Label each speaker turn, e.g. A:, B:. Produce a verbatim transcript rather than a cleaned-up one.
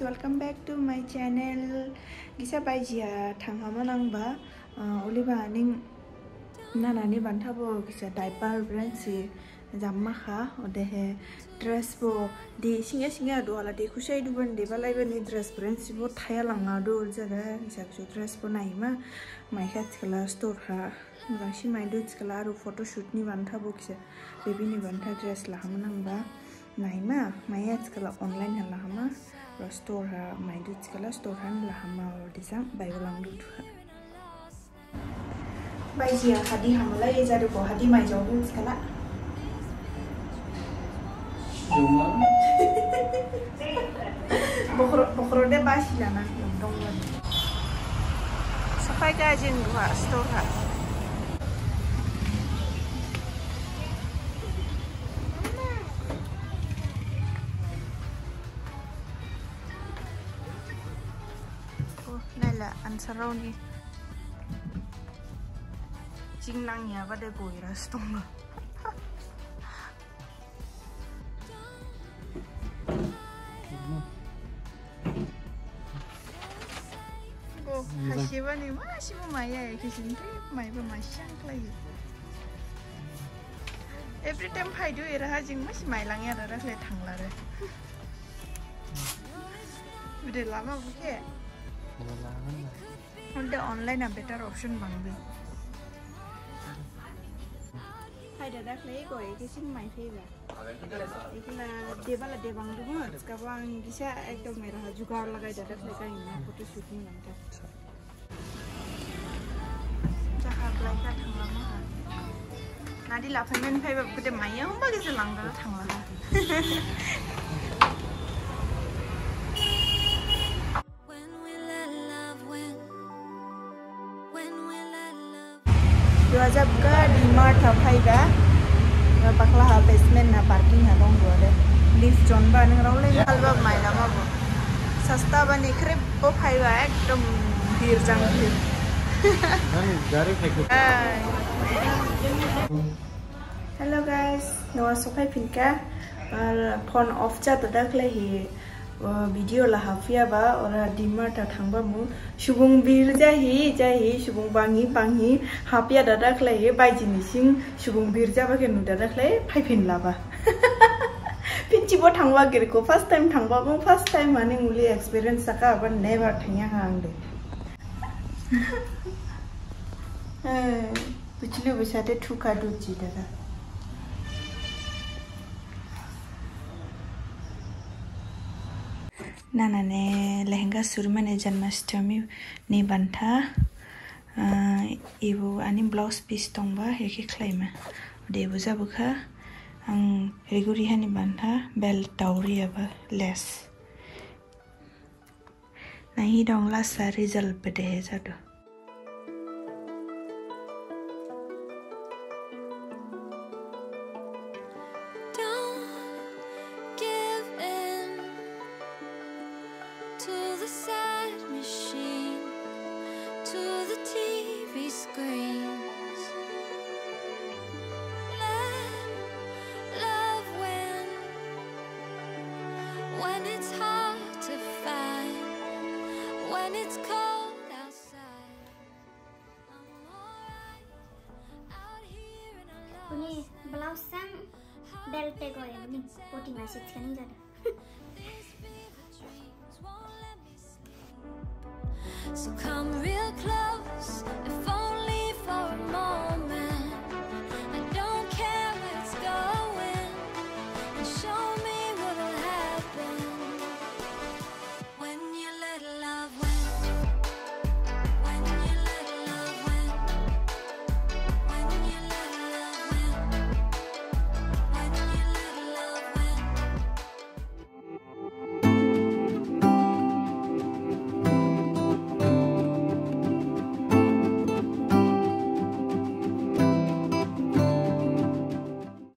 A: welcome back to my channel. Gisa baijia thanghaman angba oliba ning nanani bantabo gisa diaper brand si jamma kha odehe dress bo di singa singa do ala de khusai du ban de balai ban dress brand si bo thaya langa do jara gisa so dress bo naima mai khat kala store ha gashi mai do kala ro photo shoot ni bantabo gisa baby ni banta dress la haman angba naima maya skala online hala hama store ha mai du skala store han la hama disam bai ulang du bai jia hadi hamala ye jadu ko hadi mai jaw du skala bokro bokro de basila na dong dong sampai ka jin dua store ha ansarau ni jingnang ya pada boira stong oh hasiba ni masih maya ya kisin tu mai ba masyang lagi every time hai do era jing masih mai lang ya rak le thangla re udah lama buke udah online a better option bang be hai dadak lagi ko ekisin mai pheba ekila debala debang du ska bang bisa ekdom mera jugaad lagai dadak lekai na photo shoot ni nanta jahar lai ka thangla ma nadi la phamen phaiba bute maiya hom ba gese langda thangla dua jab ka di mart phaiba bakla ha basement na parking ha dong do de lift jon ba nang raw le alba mai la ma bo sasta ba ni kre bo phaiba ekdom bir jang bir nani gari phaiku hello guys no so phai pinka phone off cha to dakle hi video la hafia ba ora dimar ta thangba mu subung bir jahi jahi subung bangi bangi hapia dada khlai bai jinising subung bir ja ba ke nu dada khlai phai phin la ba pinchi bo thangwa gir ko first time thangba bo first time mane uli experience saka ba never thanya hang de eh pichlu bisate thuka du ji dada nana ne lehenga surmane janmashtami ni bantha ibu ani blouse piece tongba heke khlaima debu jabuka ang reguri hani bantha belt tauri aba less nahi dong la sa result pede jado
B: Ini blouse sang belt te goye ni poti message kan jada so come